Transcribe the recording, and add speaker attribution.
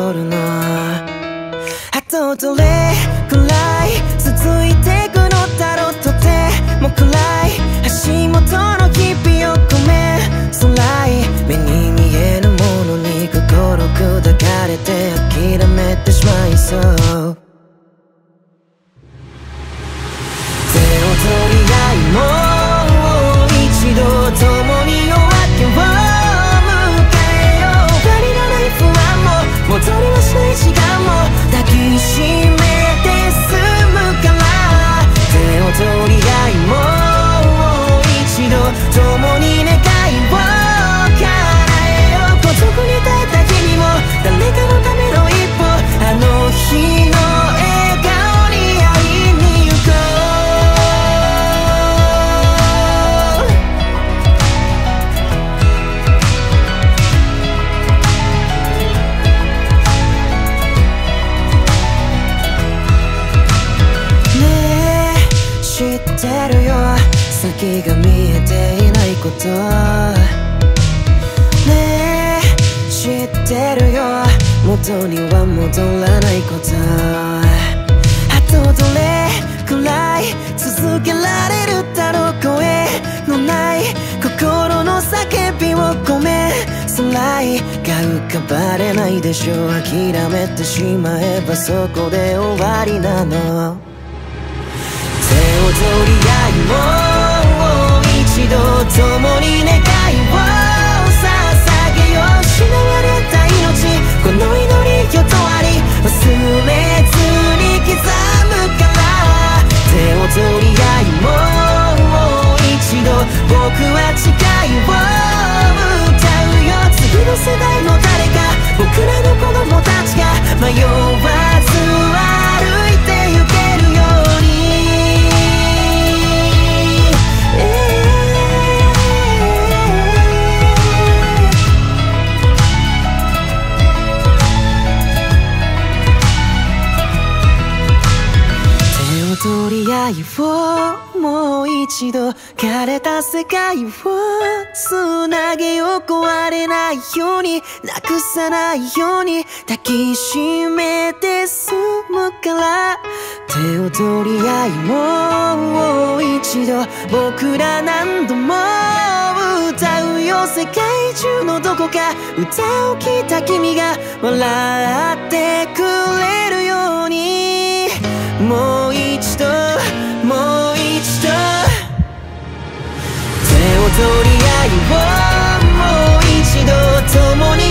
Speaker 1: るの。あとどれくらい続いてくのだろう。とても暗い足元の日々をごめんそらい。目に見えるものに心砕かれて諦めてしまいそう。手を取り合いもう一度共に夜明けを迎えよう。足りのない不安も戻りはしない時間も抱きしめて済むから。手を取り合いもう一度共に願いを叶えよう。孤独に耐えた日にも誰かのための一歩、あの日の笑顔に会いに行こう。ねえ知ってるよ先が見えていないこと。ねえ知ってるよ元には戻らないこと。あとどれくらい続けられるだろう。声のない心の叫びをごめんそらいが浮かばれないでしょう。諦めてしまえばそこで終わりなの。手を取り合いもう一度共に願いを捧げよう。失われた命この祈りよとあり忘れずに刻むから。手を取り合いもう一度僕は誓いを歌うよ。次の世代の誰か僕らの子供たちが迷わず歩いて行けるように。取り合いをもう一度枯れた世界をつなげよう。壊れないようになくさないように抱きしめて済むから。手を取り合いもう一度僕ら何度も歌うよ。世界中のどこか歌を聴いた君が笑ってくれるように。もう一度もう一度手を取り合いをもう一度共に